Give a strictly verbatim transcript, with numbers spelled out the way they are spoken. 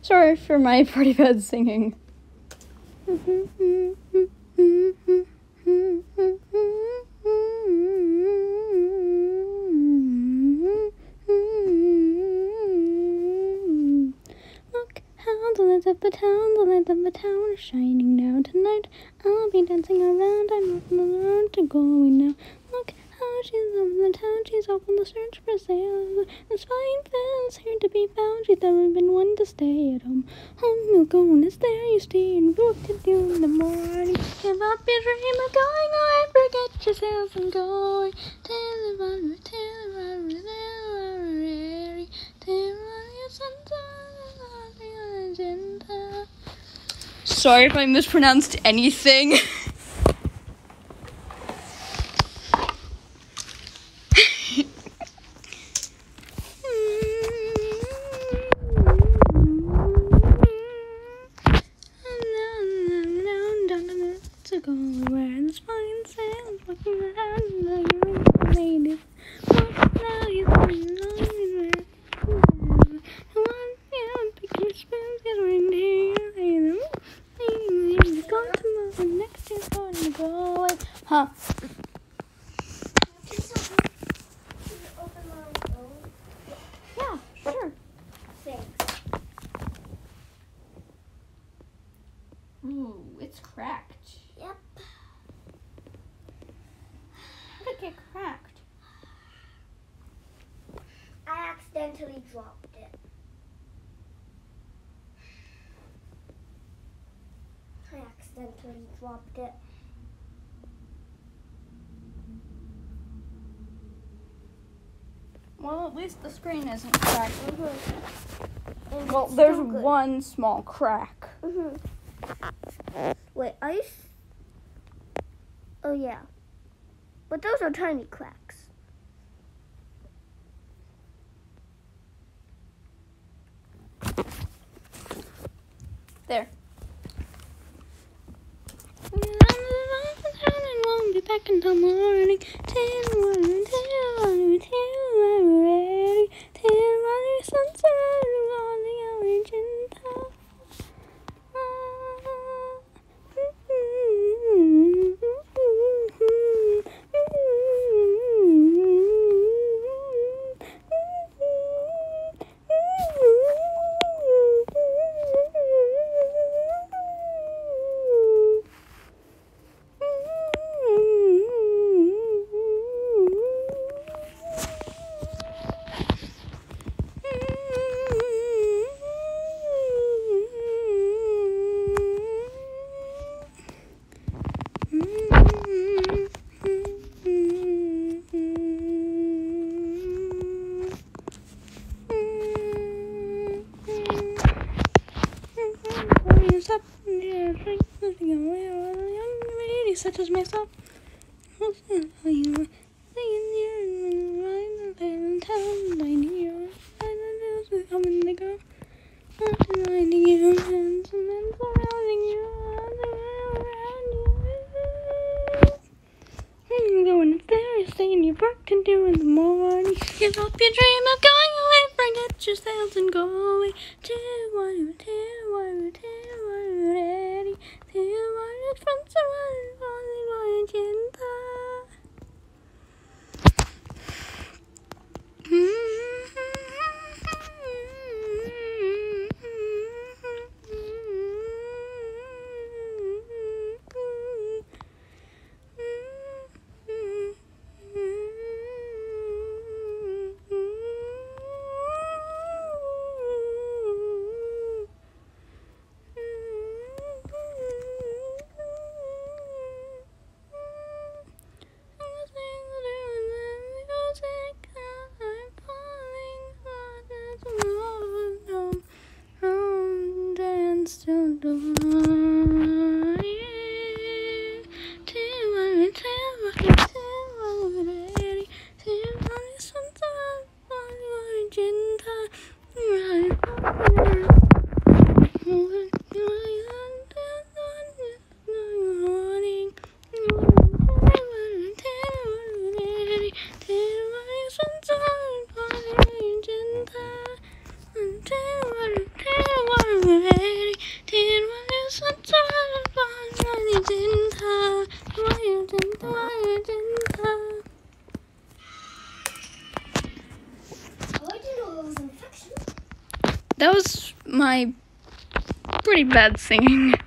Sorry for my pretty bad singing. Look how the lights of the town, the lights of the town are shining now. Tonight I'll be dancing around. I'm off on the road to glory now. Look how she's over the town, she's off on the search for sale. This fine fellow's here to be found. She's never been one to stay at home. Home milk on is there, you stay and what to do in the morning. Give up your dream of going away, forget yourself and go. Tell the one, tell the one, tell the one, tell the Sorry if I mispronounced anything. To go where the spine sails, walking around the room, ladies. What now you're going on? One feeling picking spoons, get reindeer, and I'm going to move the next year's going to go away. Huh? Yeah, sure. Thanks. Ooh, it's cracked. Yep. How did it get cracked? I accidentally dropped it. I accidentally dropped it. Well, at least the screen isn't cracked. Mm-hmm. Well, there's one small crack. Mm-hmm. Wait, ice? Oh, yeah. But those are tiny cracks. There. Won't be back until morning. Till morning, till morning, till I'm ready. Till morning, sun's rising on the origin top. Such as myself, can do in the morning. Give up your dream of going away, forget yourselves and go away. Till one, till one, till one, ready. Till one, from someone, only one, cinta. that was my pretty bad singing.